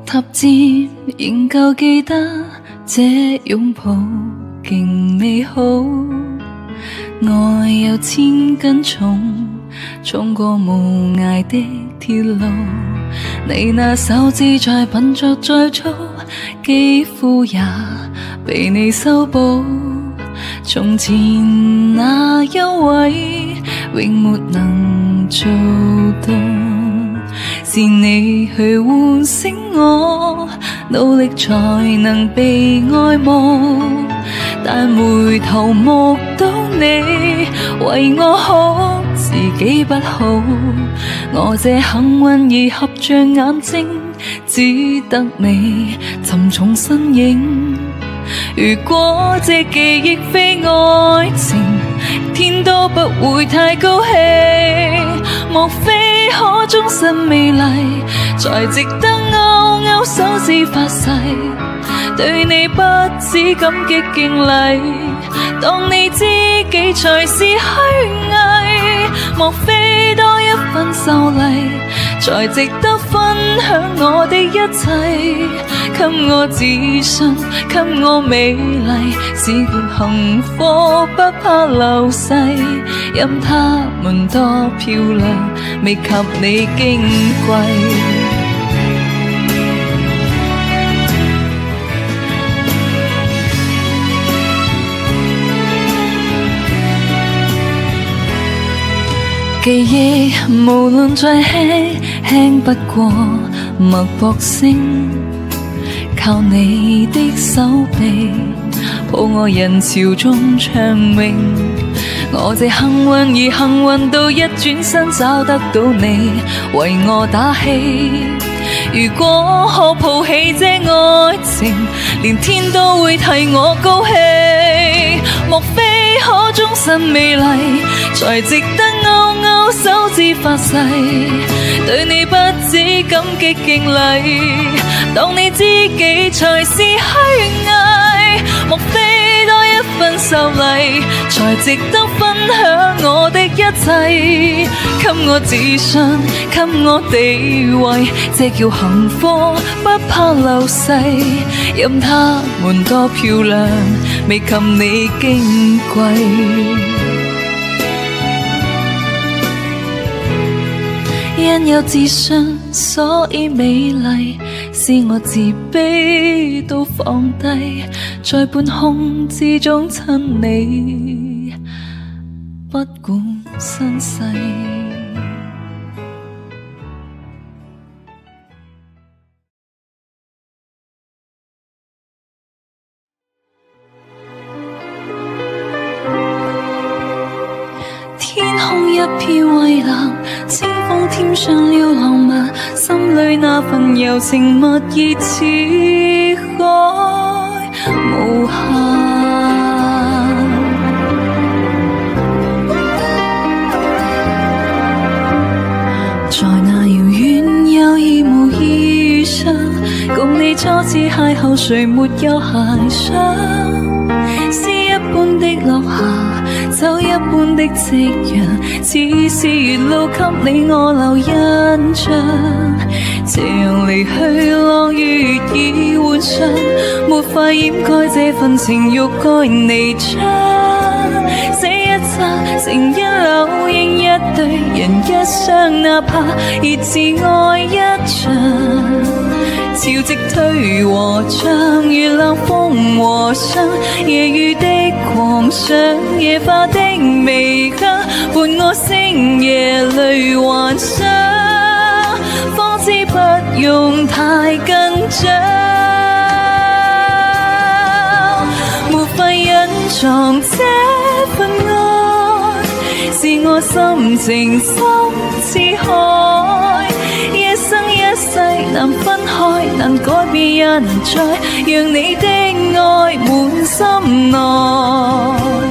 塔尖仍舊記得這擁抱勁美好，愛有千斤重，衝過無涯的鐵路。你那手指再笨拙再粗，肌膚也被你修補。從前那優惠永沒能做到，是你去喚醒我，努力才能被愛慕。但回頭目睹你為我好，自己不好。我這幸運兒合着眼睛，只得你沉重身影。如果這記憶非愛情，天都不會太高興。莫非可終身美麗，才值得勾勾手指發誓，對你不止感激敬禮，當你知己才是虛偽。莫非多一份秀麗，才值得分享我的一切，給我自信，給我美麗，只管幸福不怕流逝，任他們多漂亮，未及你矜貴。記憶無論再輕，輕不過脈搏聲，靠你的手臂抱我人潮中暢泳。我這幸運兒幸運到一轉身找得到你為我打氣。如果可抱起這愛情，連天都會替我高興。莫非可終身美麗，才值得勾勾手指發誓，對你不止感激敬禮，當你知己才是虛偽。莫非多一份秀麗，才值得分享我的一切，給我自信，給我地位，這叫幸福不怕流逝，任他們多漂亮，未及你矜貴。因有自信，所以美麗，使我自卑都放低，在半空之中親你，不管身世。天空一片蔚藍，清風添上了浪漫，心裏那份柔情蜜意似海無限。在那遙遠友誼無意遇上，共你初次邂逅，誰沒有遐想？詩一般的落霞，酒一般的夕陽，似是沿路給你我留印象。斜陽離去，落雨已換上，沒法掩蓋這份情欲蓋彌彰。這一剎成一縷，應一對人一雙，哪怕熱熾愛一場。潮汐退和漲，月亮風和霜，夜雨的狂想，夜花的微香，伴我星夜裏幻想，方知不用太緊張，沒法隱藏這份愛，是我心情深似海，一生一世難分開，難改變一再，讓你的愛滿心內。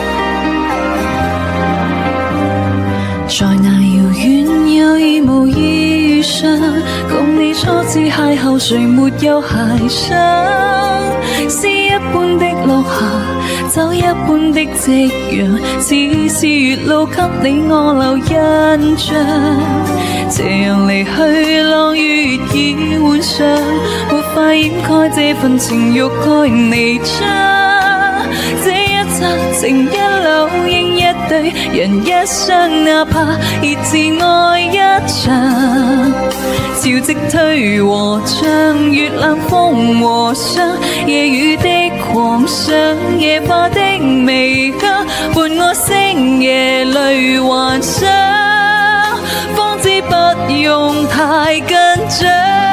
在那遙遠友誼無意次邂逅誰沒有遐想？詩一般的落霞，酒一般的夕陽，似是月路給你我留印象。斜陽離去，朗月已換上，沒法掩蓋這份情欲蓋彌彰。這一剎情一縷，應一對人一雙，哪怕熱熾愛一場。潮汐退和漲，月冷風和霜，夜雨的狂想，夜花的微香，伴我星夜淚幻想，方知不用太緊張，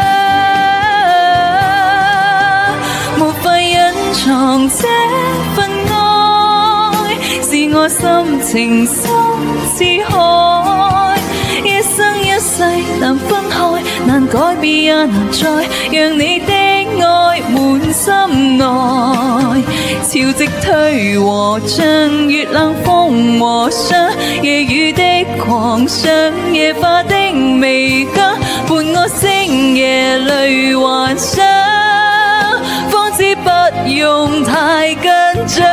沒法隱藏這份愛，是我心情深似海，一生一世難分開，難改變也難再讓你的愛滿心內。潮汐退和漲，月冷風和霜，夜雨的狂想，夜花的微香，伴我星夜淚幻想，方知不用太緊張，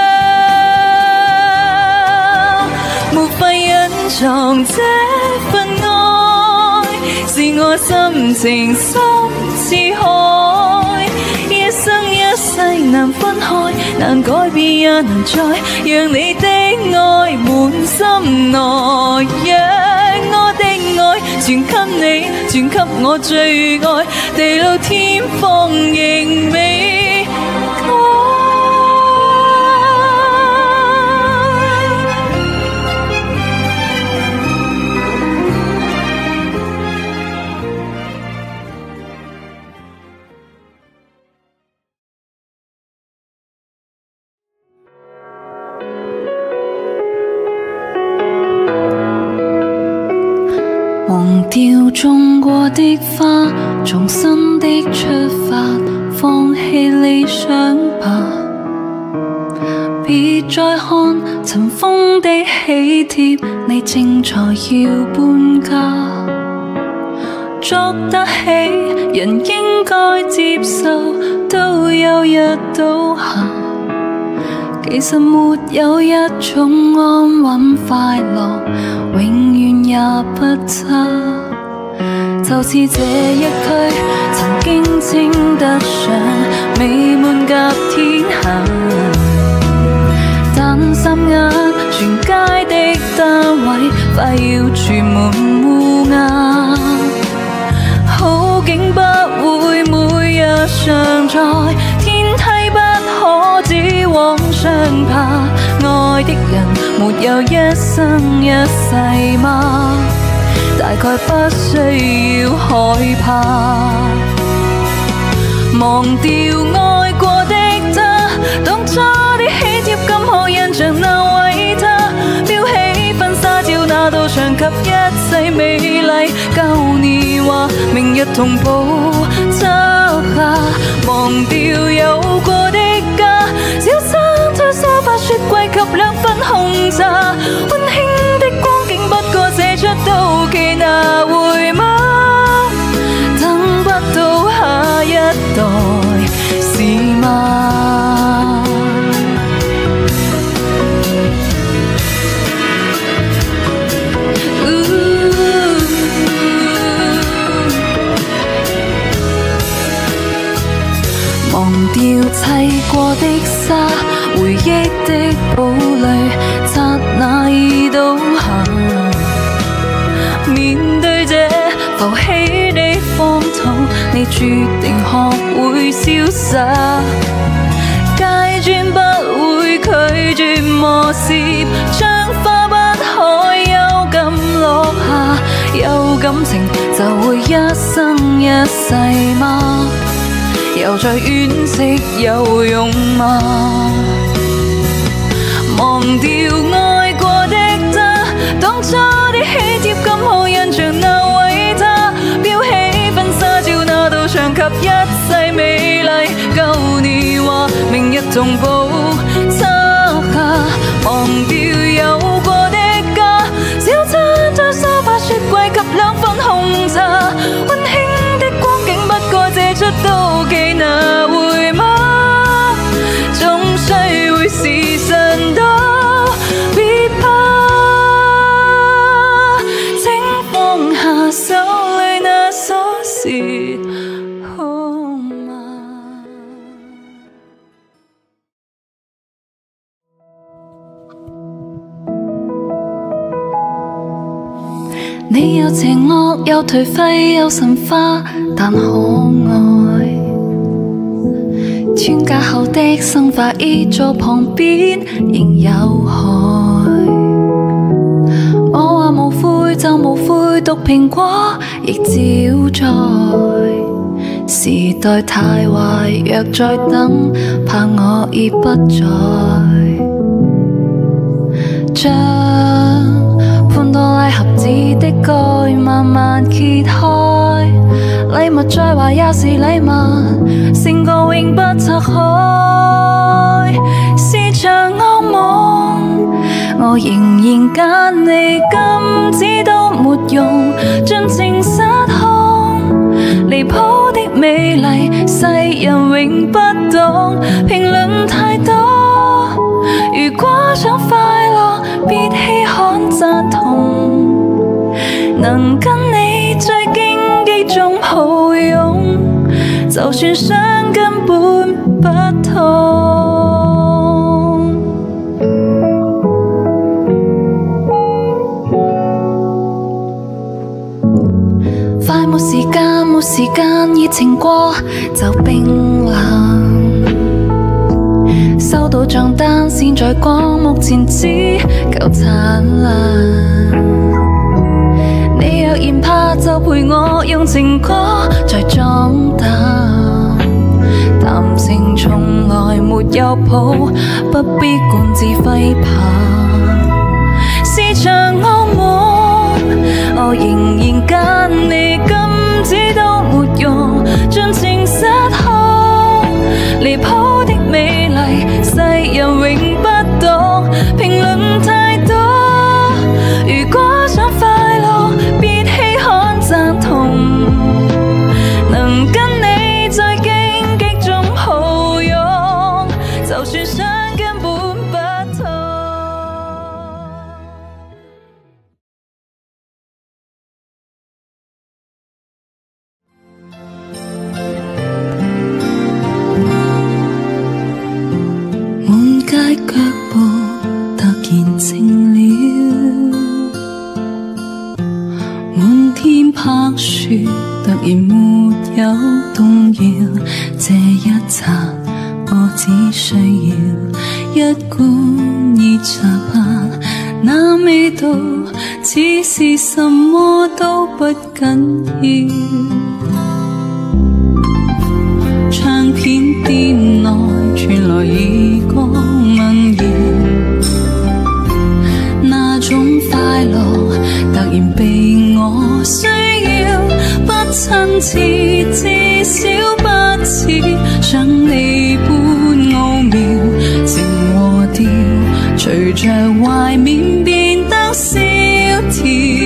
沒法隱藏這份愛，是我心情深似海，一生一世難分開，難改變也難再讓你的愛滿心內，讓我的愛傳給你，傳給我最愛，地老天荒仍未改。忘掉種過的花，重新的出發，放棄理想吧。別再看塵封的喜帖，你正在要搬家。捉得起人應該接受，都有日倒下。其實沒有一種安穩快樂，永遠也不差。就似這一區曾經稱得上美滿甲天下，但霎眼全街的單位快要全門烏鴉。好景不會每日常在，天梯不可只往上爬。愛的人沒有一生一世嗎？大概不需要害怕。忘掉愛過的他，當初的喜帖今可印象那位他，標起婚紗照那道牆及一切美麗舊年華，明日同步執下。忘掉有過的家，小餐桌沙發雪櫃及兩份紅茶，溫馨的光景不過寫出到期拿回嗎？等不到下一代是嗎？忘掉砌過的沙，回憶的堡壘，剎那已倒下。面對這浮起的荒土，你注定學會瀟灑。階磚不會拒絕磨蝕，將花不可幽感落下。有感情就會一生一世嗎？又再惋惜有用嗎？忘掉愛過的他，當初的喜帖今可印象那位他，標起婚紗照那道牆及一切美麗舊年華，明日同步執下。忘掉有過的家，小餐桌沙發雪櫃及兩份紅茶，溫馨的光景惡又頹廢又神化，但可愛。穿甲後的生化衣座旁邊仍有害。我話無悔就無悔，毒蘋果亦照在。時代太壞，若再等，怕我已不在。將潘多拉盒子的蓋慢慢揭開，禮物再壞也是禮物，勝過永不拆開。是場惡夢，我仍然揀你，禁止都沒用，盡情失控，離譜的美麗，世人永不懂，評論太多。如果想快樂，別稀罕贊同，能跟你最荊棘中抱擁，就算傷根本不痛。快沒時間，沒時間，熱情過就冰冷。收到帳單，現在講目前只夠燦爛。你若嫌怕，就陪我用情歌再裝膽。談情從來沒有譜，不必管自揮棒。是場惡夢，我仍然揀你，禁止都沒用，盡情失控，離譜的美麗，世人永不懂，評論太多。如果想快樂，別稀罕贊同，能跟你在荊棘中抱擁，就算傷根本不痛。滿街腳步突然靜了，滿天柏樹突然沒有動搖，這一剎我只需要一罐熱茶吧，那味道似是什麼都不緊要。唱片店內傳來耳光問謠，那種快樂突然被我需要，不親切，至少不似像你般奧妙，情和調隨着懷緬變得蕭條。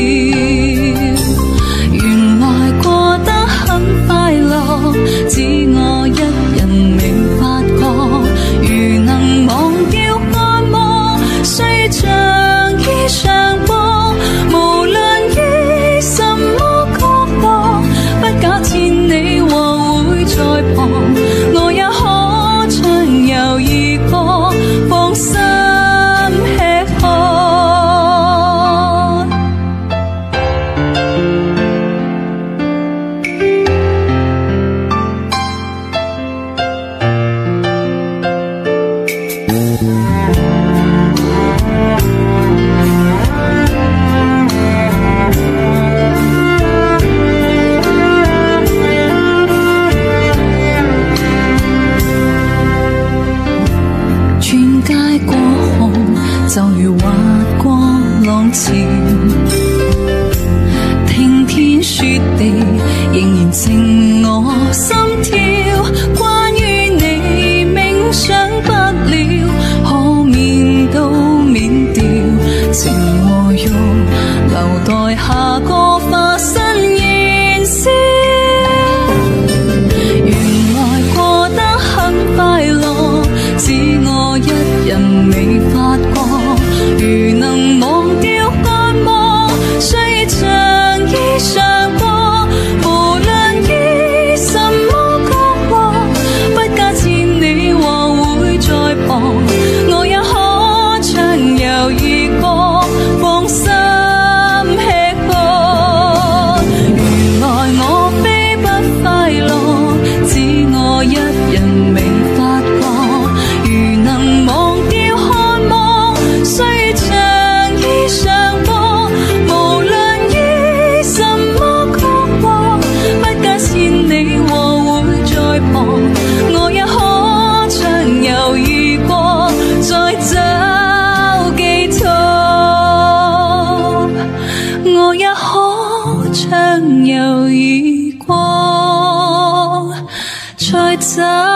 原來過得很快樂，只我一人未發覺，如能忘掉愛慕，雖像衣裳布，無論於什麼角落，不假設你或會在旁，我也可暢遊異國，放心吃喝。穿街過巷，就如滑過浪潮，聽天雪地，仍然靜我心跳。關於你，冥想不了，可免都免掉，情和欲留待下個化身燃燒。原來過得很快樂，只我一人未發覺，如能忘掉愛慕，雖像衣裳布，無論於我也可暢遊異國，再走